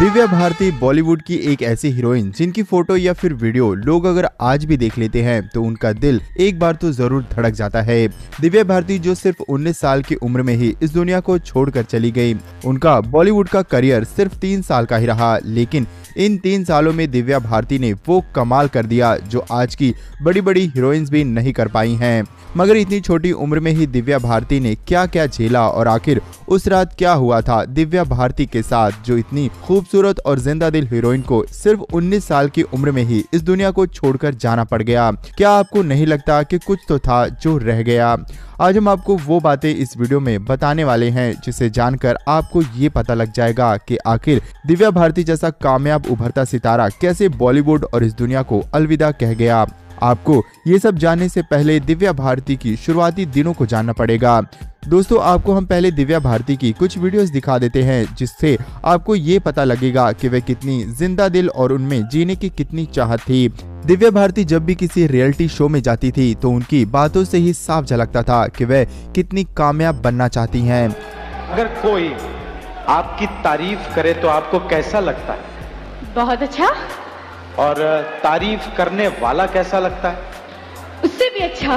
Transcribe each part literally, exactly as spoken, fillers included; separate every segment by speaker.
Speaker 1: दिव्या भारती बॉलीवुड की एक ऐसी हीरोइन जिनकी फोटो या फिर वीडियो लोग अगर आज भी देख लेते हैं तो उनका दिल एक बार तो जरूर धड़क जाता है। दिव्या भारती जो सिर्फ उन्नीस साल की उम्र में ही इस दुनिया को छोड़कर चली गई। उनका बॉलीवुड का करियर सिर्फ तीन साल का ही रहा, लेकिन इन तीन सालों में दिव्या भारती ने वो कमाल कर दिया जो आज की बड़ी बड़ी हीरोइंस भी नहीं कर पाई हैं। मगर इतनी छोटी उम्र में ही दिव्या भारती ने क्या क्या झेला और आखिर उस रात क्या हुआ था दिव्या भारती के साथ जो इतनी खूबसूरत और जिंदा दिल हीरोइन को सिर्फ उन्नीस साल की उम्र में ही इस दुनिया को छोड़कर जाना पड़ गया। क्या आपको नहीं लगता कि कुछ तो था जो रह गया? आज हम आपको वो बातें इस वीडियो में बताने वाले हैं जिसे जानकर आपको ये पता लग जाएगा कि आखिर दिव्या भारती जैसा कामयाब उभरता सितारा कैसे बॉलीवुड और इस दुनिया को अलविदा कह गया। आपको ये सब जानने से पहले दिव्या भारती की शुरुआती दिनों को जानना पड़ेगा। दोस्तों, आपको हम पहले दिव्या भारती की कुछ वीडियोस दिखा देते हैं जिससे आपको ये पता लगेगा कि वह कितनी जिंदा दिल और उनमें जीने की कितनी चाहत थी। दिव्या भारती जब भी किसी रियलिटी शो में जाती थी तो उनकी बातों से ही साफ झलकता था कि वह कितनी कामयाब बनना चाहती हैं।
Speaker 2: अगर कोई आपकी तारीफ करे तो आपको कैसा लगता है?
Speaker 3: बहुत अच्छा।
Speaker 2: और तारीफ करने वाला कैसा लगता है?
Speaker 3: उससे भी अच्छा।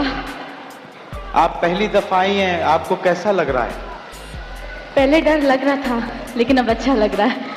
Speaker 2: आप पहली दफा आई हैं, आपको कैसा लग रहा है?
Speaker 3: पहले डर लग रहा था लेकिन अब अच्छा लग रहा है।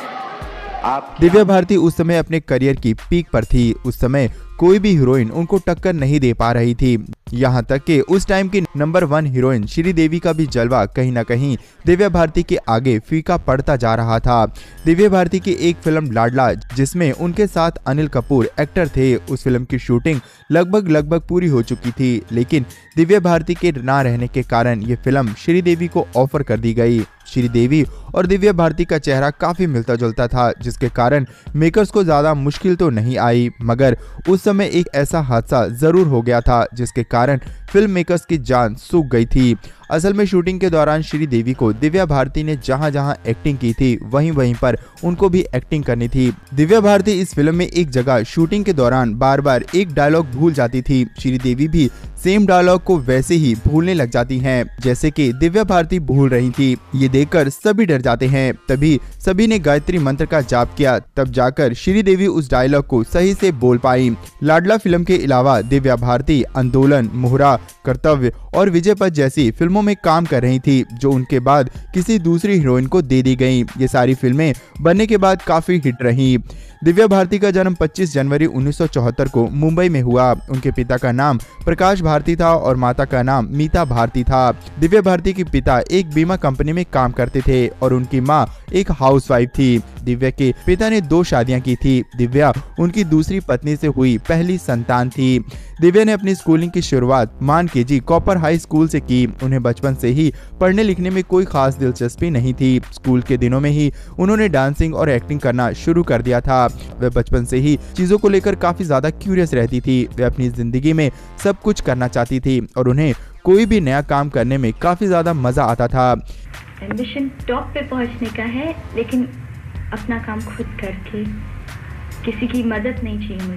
Speaker 2: आप
Speaker 1: दिव्या भारती उस समय अपने करियर की पीक पर थी। उस समय कोई भी हीरोइन उनको टक्कर नहीं दे पा रही थी। यहाँ तक कि उस टाइम की नंबर वन हीरोइन श्रीदेवी का भी जलवा कहीं ना कहीं दिव्या भारती के आगे फीका पड़ता जा रहा था। दिव्या भारती की एक फिल्म लाडला जिसमें उनके साथ अनिल कपूर एक्टर थे, उस फिल्म की शूटिंग लगभग लगभग पूरी हो चुकी थी, लेकिन दिव्या भारती के ना रहने के कारण ये फिल्म श्रीदेवी को ऑफर कर दी गई। श्रीदेवी और दिव्या भारती का चेहरा काफी मिलता जुलता था जिसके कारण मेकर्स को ज्यादा मुश्किल तो नहीं आई, मगर उस समय एक ऐसा हादसा जरूर हो गया था जिसके कारण फिल्म मेकर्स की जान सूख गई थी। असल में शूटिंग के दौरान श्रीदेवी को दिव्या भारती ने जहां जहां एक्टिंग की थी वहीं वहीं पर उनको भी एक्टिंग करनी थी। दिव्या भारती इस फिल्म में एक जगह शूटिंग के दौरान बार बार एक डायलॉग भूल जाती थी। श्रीदेवी भी सेम डायलॉग को वैसे ही भूलने लग जाती हैं जैसे कि दिव्या भारती भूल रही थी। ये देखकर सभी डर जाते हैं। तभी सभी ने गायत्री मंत्र का जाप किया, तब जाकर श्रीदेवी उस डायलॉग को सही से बोल पाई। लाडला फिल्म के अलावा दिव्या भारती आंदोलन, मोहरा, कर्तव्य और विजय पथ जैसी फिल्मों में काम कर रही थी जो उनके बाद किसी दूसरी हीरोइन को दे दी गई। ये सारी फिल्में बनने के बाद काफी हिट रही। दिव्या भारती का जन्म पच्चीस जनवरी उन्नीस सौ चौहत्तर को मुंबई में हुआ। उनके पिता का नाम प्रकाश भारती था और माता का नाम मीता भारती था। दिव्या भारती के पिता एक बीमा कंपनी में काम करते थे और उनकी माँ एक हाउसवाइफ थी। दिव्या के पिता ने दो शादियां की थी। दिव्या उनकी दूसरी पत्नी से हुई पहली संतान थी। दिव्या ने अपनी स्कूलिंग की शुरुआत मान केजी कॉपर हाई स्कूल से की। उन्हें बचपन से ही पढ़ने लिखने में कोई खास दिलचस्पी नहीं थी। स्कूल के दिनों में ही उन्होंने डांसिंग और एक्टिंग करना शुरू कर दिया था। वह बचपन से ही चीजों को लेकर काफी ज्यादा क्यूरियस रहती थी। वह अपनी जिंदगी में सब कुछ करना चाहती थी और उन्हें कोई भी नया काम करने में काफी ज्यादा मजा आता था।
Speaker 4: एम्बिशन टॉप पे पहुंचने का है, लेकिन अपना काम खुद करके, किसी की मदद नहीं चाहिए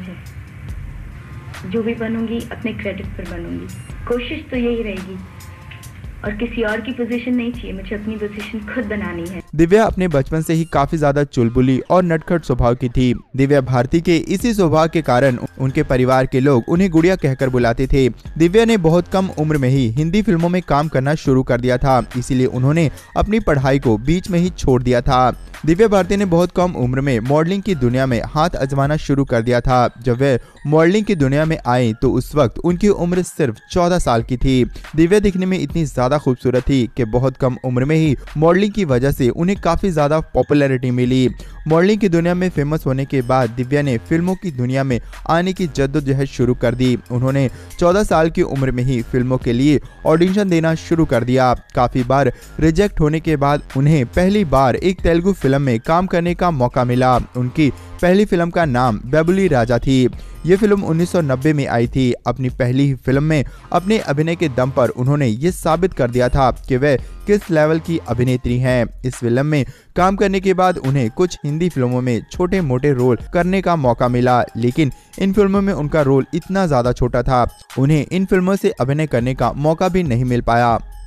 Speaker 4: मुझे। जो भी बनूंगी अपने क्रेडिट पर बनूंगी। कोशिश तो यही रहेगी और किसी और की पोजीशन नहीं चाहिए, मुझे अपनी पोजीशन खुद बनानी है।
Speaker 1: दिव्या अपने बचपन से ही काफी ज्यादा चुलबुली और नटखट स्वभाव की थी। दिव्या भारती के इसी स्वभाव के कारण उनके परिवार के लोग उन्हें गुड़िया कहकर बुलाते थे। दिव्या ने बहुत कम उम्र में ही हिंदी फिल्मों में काम करना शुरू कर दिया था, इसीलिए उन्होंने अपनी पढ़ाई को बीच में ही छोड़ दिया था। दिव्या भारती ने बहुत कम उम्र में मॉडलिंग की दुनिया में हाथ आजमाना शुरू कर दिया था। जब वे मॉडलिंग की दुनिया में आई तो उस वक्त उनकी उम्र सिर्फ चौदह साल की थी। दिव्या दिखने में इतनी ज्यादा खूबसूरत थी कि बहुत कम उम्र में ही मॉडलिंग की वजह से उन्हें काफी ज्यादा पॉपुलैरिटी मिली। मॉडलिंग की दुनिया में फेमस होने के बाद दिव्या ने फिल्मों की दुनिया में आने की जद्दोजहद शुरू कर दी। उन्होंने चौदह साल की उम्र में ही फिल्मों के लिए ऑडिशन देना शुरू कर दिया। काफी बार रिजेक्ट होने के बाद उन्हें पहली बार एक तेलुगु फिल्म में काम करने का मौका मिला। उनकी पहली फिल्म का नाम बेबुली राजा थी। ये फिल्म उन्नीस सौ नब्बे में आई थी। अपनी पहली ही फिल्म में अपने अभिनय के दम पर उन्होंने ये साबित कर दिया था कि वे किस लेवल की अभिनेत्री हैं। इस फिल्म में काम करने के बाद उन्हें कुछ हिंदी फिल्मों में छोटे मोटे रोल करने का मौका मिला, लेकिन इन फिल्मों में उनका रोल इतना ज्यादा छोटा था, उन्हें इन फिल्मों से अभिनय करने का मौका भी नहीं मिल पाया।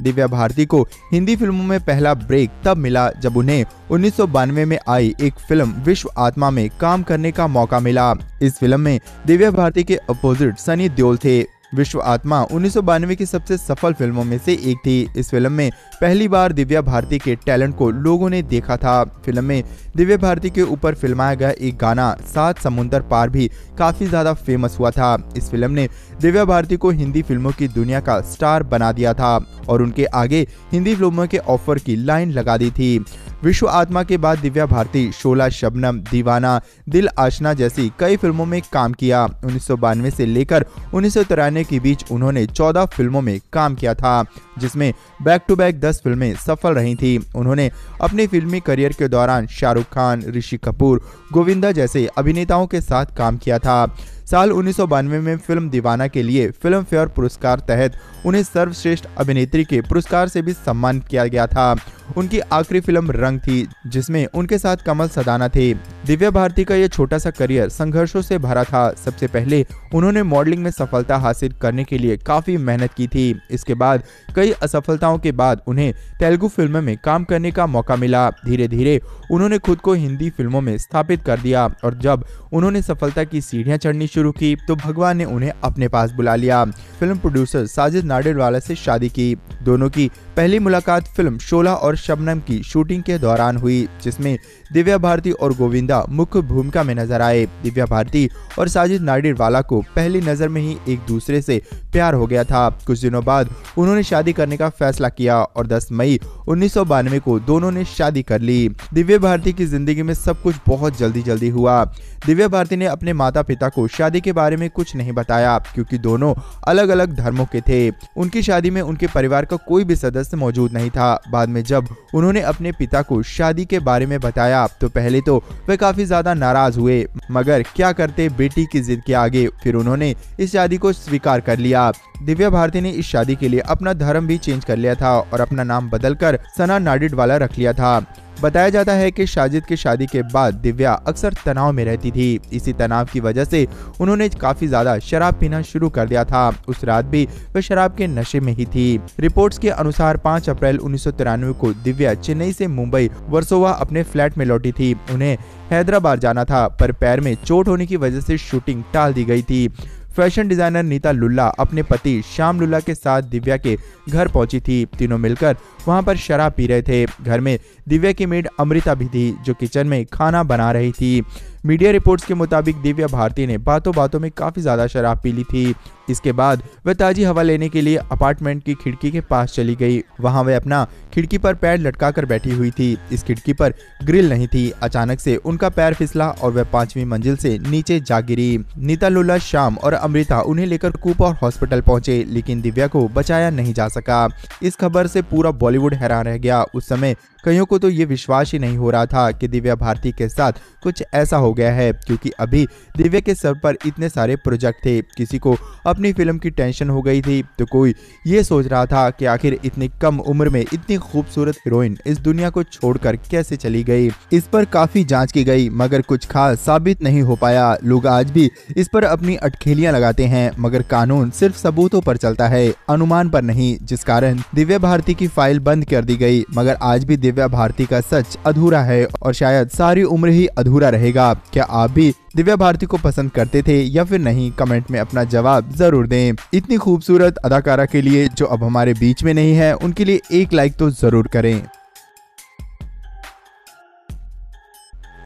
Speaker 1: दिव्या भारती को हिंदी फिल्मों में पहला ब्रेक तब मिला जब उन्हें उन्नीस सौ बानवे में आई एक फिल्म विश्व आत्मा में काम करने का मौका मिला। इस फिल्म में दिव्या भारती के अपोजिट सनी देओल थे। विश्व आत्मा उन्नीस सौ बानवे की सबसे सफल फिल्मों में से एक थी। इस फिल्म में पहली बार दिव्या भारती के टैलेंट को लोगों ने देखा था। फिल्म में दिव्या भारती के ऊपर फिल्माया गया एक गाना सात समुंदर पार भी काफी ज्यादा फेमस हुआ था। इस फिल्म ने दिव्या भारती को हिंदी फिल्मों की दुनिया का स्टार बना दिया था और उनके आगे हिंदी फिल्मों के ऑफर की लाइन लगा दी थी। विश्व आत्मा के बाद दिव्या भारती शोला, शबनम, दीवाना, दिल आशना जैसी कई फिल्मों में काम किया। उन्नीस सौ बानवे से लेकर उन्नीस सौ तिरानवे के बीच उन्होंने चौदह फिल्मों में काम किया था, जिसमें बैक टू बैक दस फिल्में सफल रही थी। उन्होंने अपने फिल्मी करियर के दौरान शाहरुख खान, ऋषि कपूर, गोविंदा जैसे अभिनेताओं के साथ काम किया था। साल उन्नीस सौ बानवे में फिल्म दीवाना के लिए फिल्म फेयर पुरस्कार तहत उन्हें सर्वश्रेष्ठ अभिनेत्री के पुरस्कार से भी सम्मानित किया गया था। उनकी आखिरी फिल्म रंग थी, जिसमें उनके साथ कमल सदाना थे। दिव्या भारती का यह छोटा सा करियर संघर्षों से भरा था। सबसे पहले उन्होंने मॉडलिंग में सफलता हासिल करने के लिए काफी मेहनत की थी। इसके बाद कई असफलताओं के बाद उन्हें तेलुगु फिल्मों में काम करने का मौका मिला। धीरे धीरे उन्होंने खुद को हिंदी फिल्मों में स्थापित कर दिया और जब उन्होंने सफलता की सीढ़ियां चढ़नी शुरू की तो भगवान ने उन्हें अपने पास बुला लिया। फिल्म प्रोड्यूसर साजिद नाडियाडवाला से शादी की। दोनों की पहली मुलाकात फिल्म शोला और शबनम की शूटिंग के दौरान हुई, जिसमें दिव्या भारती और गोविंदा मुख्य भूमिका में नजर आए। दिव्या भारती और साजिद नाडियाडवाला को पहली नजर में ही एक दूसरे से प्यार हो गया था। कुछ दिनों बाद उन्होंने शादी करने का फैसला किया और दस मई उन्नीस सौ बानवे को दोनों ने शादी कर ली। दिव्या भारती की जिंदगी में सब कुछ बहुत जल्दी जल्दी हुआ। दिव्या भारती ने अपने माता पिता को शादी के बारे में कुछ नहीं बताया, क्योंकि दोनों अलग अलग धर्मों के थे। उनकी शादी में उनके परिवार का कोई भी सदस्य मौजूद नहीं था। बाद में जब उन्होंने अपने पिता को शादी के बारे में बताया तो पहले तो वे काफी ज्यादा नाराज हुए, मगर क्या करते बेटी की जिद के आगे। फिर उन्होंने इस शादी को स्वीकार कर लिया। दिव्या भारती ने इस शादी के लिए अपना धर्म भी चेंज कर लिया था और अपना नाम बदलकर सना नाडियाडवाला रख लिया था। बताया जाता है कि साजिद की शादी के बाद दिव्या अक्सर तनाव में रहती थी। इसी तनाव की वजह से उन्होंने काफी ज्यादा शराब पीना शुरू कर दिया था। उस रात भी वह शराब के नशे में ही थी। रिपोर्ट्स के अनुसार पाँच अप्रैल उन्नीस सौ तिरानवे को दिव्या चेन्नई से मुंबई वर्सोवा अपने फ्लैट में लौटी थी। उन्हें हैदराबाद जाना था, पर पैर में चोट होने की वजह से शूटिंग टाल दी गई थी। फैशन डिजाइनर नीता लुल्ला अपने पति श्याम लुल्ला के साथ दिव्या के घर पहुंची थी। तीनों मिलकर वहां पर शराब पी रहे थे। घर में दिव्या की मेड अमृता भी थी, जो किचन में खाना बना रही थी। मीडिया रिपोर्ट्स के मुताबिक दिव्या भारती ने बातों बातों में काफी ज्यादा शराब पी ली थी। इसके बाद वह ताजी हवा लेने के लिए अपार्टमेंट की खिड़की के पास चली गई। वहां वह अपना खिड़की पर पैर लटकाकर बैठी हुई थी। इस खिड़की पर ग्रिल नहीं थी। अचानक से उनका पैर फिसला और वह पांचवी मंजिल से नीचे जा गिरी। नीता लुल्ला, श्याम और अमृता उन्हें लेकर कूपर हॉस्पिटल पहुंचे, लेकिन दिव्या को बचाया नहीं जा सका। इस खबर से पूरा बॉलीवुड हैरान रह गया। उस समय कईयों को तो ये विश्वास ही नहीं हो रहा था कि दिव्या भारती के साथ कुछ ऐसा हो गया है, क्योंकि अभी दिव्या के सर पर इतने सारे प्रोजेक्ट थे। किसी को अपनी फिल्म की टेंशन हो गई थी, तो कोई ये सोच रहा था कि आखिर इतनी कम उम्र में इतनी खूबसूरत हीरोइन इस दुनिया को छोड़कर कैसे चली गई। इस पर काफी जांच की गई, मगर कुछ खास साबित नहीं हो पाया। लोग आज भी इस पर अपनी अटखेलियां लगाते हैं, मगर कानून सिर्फ सबूतों पर चलता है, अनुमान पर नहीं, जिस कारण दिव्या भारती की फाइल बंद कर दी गई। मगर आज भी दिव्या भारती का सच अधूरा है और शायद सारी उम्र ही अधूरा रहेगा। क्या आप भी दिव्या भारती को पसंद करते थे या फिर नहीं? कमेंट में अपना जवाब जरूर दें। इतनी खूबसूरत अदाकारा के लिए जो अब हमारे बीच में नहीं है, उनके लिए एक लाइक तो जरूर करें।